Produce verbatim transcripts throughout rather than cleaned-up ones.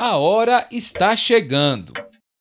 A hora está chegando.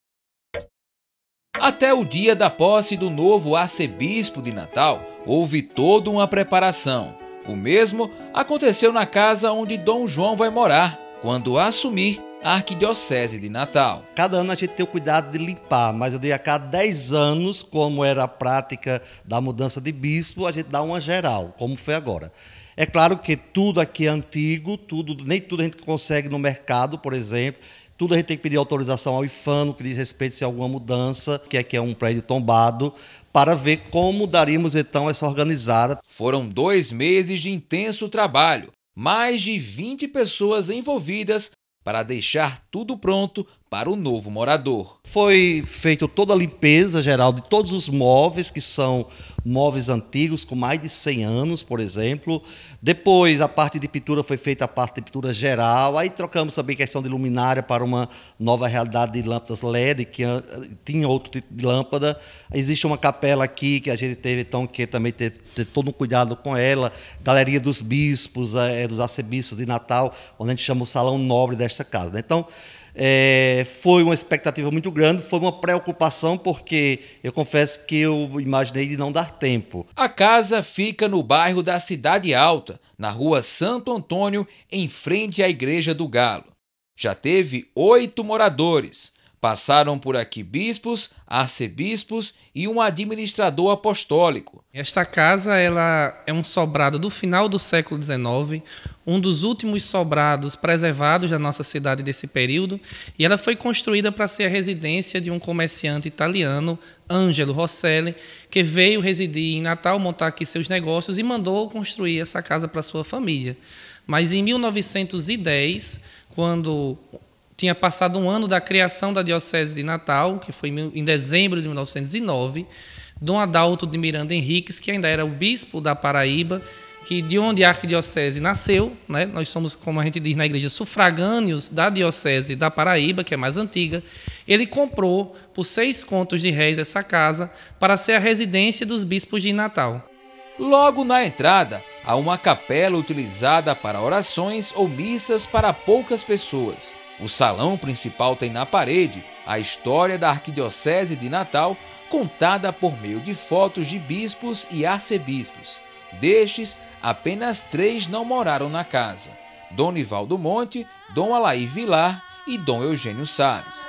Até o dia da posse do novo arcebispo de Natal, houve toda uma preparação. O mesmo aconteceu na casa onde Dom João vai morar, quando assumir a Arquidiocese de Natal. Cada ano a gente tem o cuidado de limpar, mas eu digo, a cada dez anos, como era a prática da mudança de bispo, a gente dá uma geral, como foi agora. É claro que tudo aqui é antigo, tudo, nem tudo a gente consegue no mercado, por exemplo. Tudo a gente tem que pedir autorização ao IFAM, no que diz respeito se há alguma mudança, que aqui é um prédio tombado, para ver como daríamos então essa organizada. Foram dois meses de intenso trabalho, mais de vinte pessoas envolvidas para deixar tudo pronto para o novo morador. Foi feita toda a limpeza geral de todos os móveis, que são móveis antigos, com mais de cem anos, por exemplo. Depois, a parte de pintura foi feita a parte de pintura geral. Aí trocamos também questão de luminária para uma nova realidade de lâmpadas L E D, que tinha outro tipo de lâmpada. Existe uma capela aqui que a gente teve, então, que também ter, ter todo um cuidado com ela. Galeria dos bispos, é, dos arcebispos de Natal, onde a gente chama o salão nobre desta casa, né? Então, É, foi uma expectativa muito grande, foi uma preocupação, porque eu confesso que eu imaginei de não dar tempo. A casa fica no bairro da Cidade Alta, na rua Santo Antônio, em frente à Igreja do Galo. Já teve oito moradores. Passaram por aqui bispos, arcebispos e um administrador apostólico. Esta casa ela é um sobrado do final do século dezenove, um dos últimos sobrados preservados da nossa cidade desse período, e ela foi construída para ser a residência de um comerciante italiano, Angelo Rosselli, que veio residir em Natal, montar aqui seus negócios e mandou construir essa casa para sua família. Mas em mil novecentos e dez, quando tinha passado um ano da criação da Diocese de Natal, que foi em dezembro de mil novecentos e nove, Dom Adalto de Miranda Henriques, que ainda era o bispo da Paraíba, que de onde a Arquidiocese nasceu, né? Nós somos, como a gente diz na igreja, sufragâneos da Diocese da Paraíba, que é mais antiga. Ele comprou por seis contos de réis essa casa para ser a residência dos bispos de Natal. Logo na entrada, há uma capela utilizada para orações ou missas para poucas pessoas. O salão principal tem na parede a história da Arquidiocese de Natal, contada por meio de fotos de bispos e arcebispos. Destes, apenas três não moraram na casa: Dom Nivaldo Monte, Dom Alair Vilar e Dom Eugênio Salles.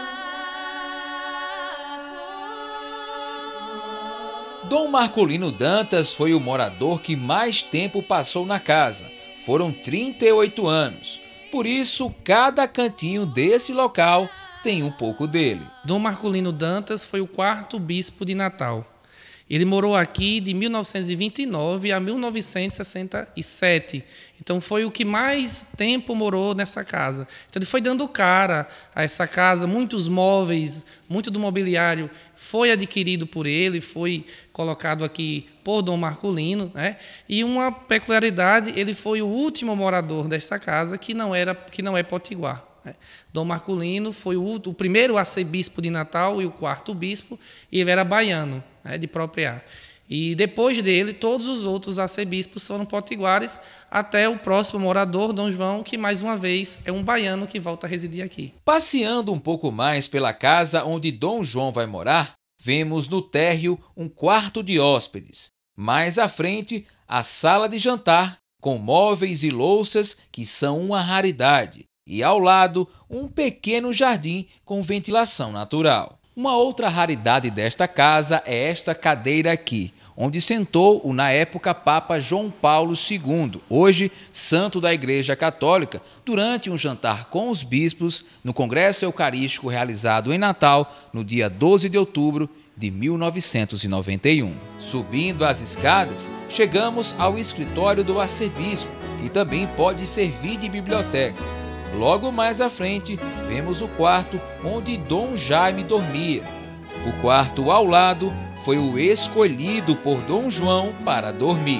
Dom Marcolino Dantas foi o morador que mais tempo passou na casa. Foram trinta e oito anos. Por isso, cada cantinho desse local tem um pouco dele. Dom Marcolino Dantas foi o quarto bispo de Natal. Ele morou aqui de mil novecentos e vinte e nove a mil novecentos e sessenta e sete. Então foi o que mais tempo morou nessa casa. Então ele foi dando cara a essa casa. Muitos móveis, muito do mobiliário foi adquirido por ele, foi colocado aqui por Dom Marcolino, né? E uma peculiaridade, ele foi o último morador dessa casa que não era, que não é potiguar. Dom Marcolino foi o, o primeiro arcebispo de Natal e o quarto bispo, e ele era baiano, né, de Propriá. E depois dele, todos os outros arcebispos foram potiguares, até o próximo morador, Dom João, que mais uma vez é um baiano que volta a residir aqui. Passeando um pouco mais pela casa onde Dom João vai morar, vemos no térreo um quarto de hóspedes. Mais à frente, a sala de jantar, com móveis e louças que são uma raridade. E ao lado, um pequeno jardim com ventilação natural. Uma outra raridade desta casa é esta cadeira aqui, onde sentou o, na época, Papa João Paulo segundo, hoje santo da Igreja Católica, durante um jantar com os bispos no Congresso Eucarístico realizado em Natal, no dia doze de outubro de mil novecentos e noventa e um. Subindo as escadas, chegamos ao escritório do arcebispo, que também pode servir de biblioteca. Logo mais à frente, vemos o quarto onde Dom Jaime dormia. O quarto ao lado foi o escolhido por Dom João para dormir.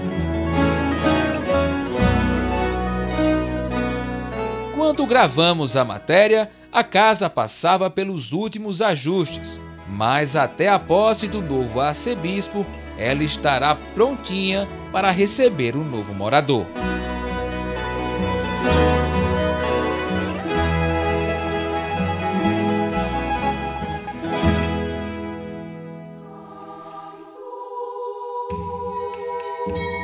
Quando gravamos a matéria, a casa passava pelos últimos ajustes, mas até a posse do novo arcebispo, ela estará prontinha para receber o novo morador. Música